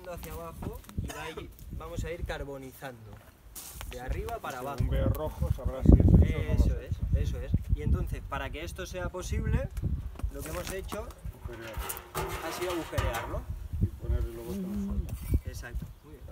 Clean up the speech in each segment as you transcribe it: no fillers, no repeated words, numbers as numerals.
tirando hacia abajo y vamos a ir carbonizando de arriba para abajo. Un veo rojo sabrás si es eso o no. Eso es. Y entonces, para que esto sea posible, lo que hemos hecho ha sido agujerearlo. Y ponerle luego esto en el suelo. Exacto. Muy bien.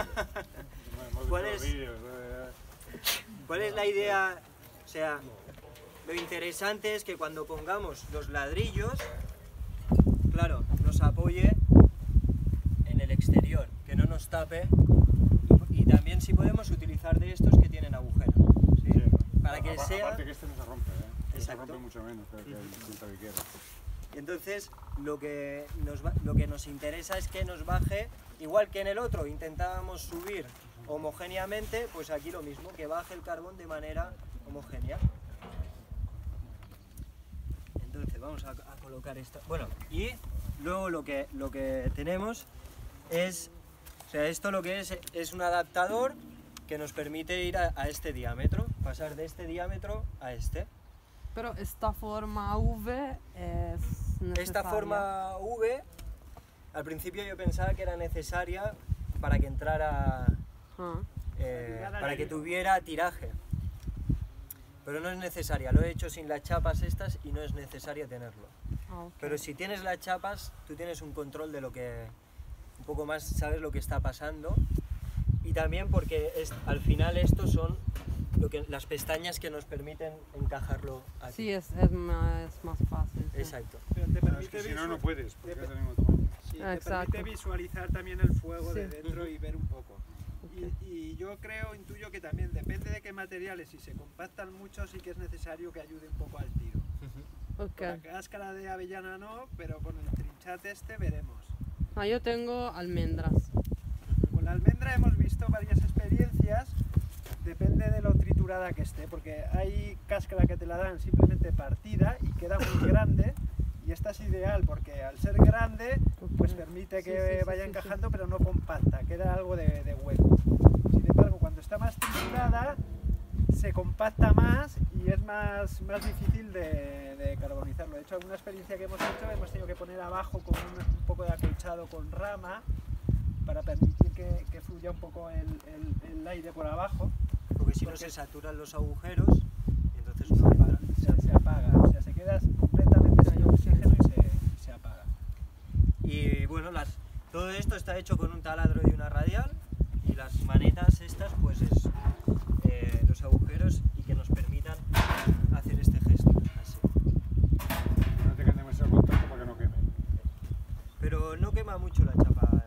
¿Cuál es la idea? O sea, lo interesante es que cuando pongamos los ladrillos, claro, nos apoye en el exterior, que no nos tape, y también si podemos utilizar de estos que tienen agujero, ¿sí? Sí. Para que sea... Aparte que este no se rompe, ¿eh? Se rompe mucho menos que el cinta que quiera. Entonces, lo que nos interesa es que nos baje, igual que en el otro intentábamos subir homogéneamente, pues aquí lo mismo, que baje el carbón de manera homogénea. Entonces vamos a colocar esto. Bueno, y luego lo que tenemos es, o sea, esto lo que es un adaptador que nos permite ir a este diámetro, pasar de este diámetro a este. Pero esta forma V es necesaria. Esta forma V, al principio yo pensaba que era necesaria para que entrara, para que tuviera tiraje. Pero no es necesaria, lo he hecho sin las chapas estas y no es necesario tenerlo. Okay. Pero si tienes las chapas, tú tienes un control de lo que, un poco más, sabes lo que está pasando. Y también porque al final estos son las pestañas que nos permiten encajarlo aquí. Sí, es más fácil. Sí. Exacto. Pero te Pero es que si no, no puedes, porque es del mismo tamaño. Sí, te Exacto. permite visualizar también el fuego Sí. de dentro y ver un poco. Okay. Y yo intuyo que también depende de qué materiales, si se compactan mucho sí que es necesario que ayude un poco al tiro. Okay. La cáscara de avellana no, pero con el trinchat este veremos. Yo tengo almendras. Con la almendra hemos visto varias experiencias, depende de lo triturada que esté, porque hay cáscara que te la dan simplemente partida y queda muy grande, y esta es ideal porque al ser grande pues permite que vaya encajando, pero no compacta, queda algo de hueco. Sin embargo, cuando está más triturada se compacta más y es más difícil de carbonizarlo. De hecho, alguna experiencia que hemos hecho, hemos tenido que poner abajo con un poco de acolchado con rama para permitir que fluya un poco el aire por abajo. Porque si no se saturan los agujeros y entonces no apaga. Se apaga, o sea, se queda completamente sin oxígeno y se apaga. Y bueno, todo esto está hecho con un taladro y una radial, y las manetas estas pues es los agujeros y que nos permitan hacer este gesto así. No te quede demasiado contacto para que no queme. Pero no quema mucho la chapa.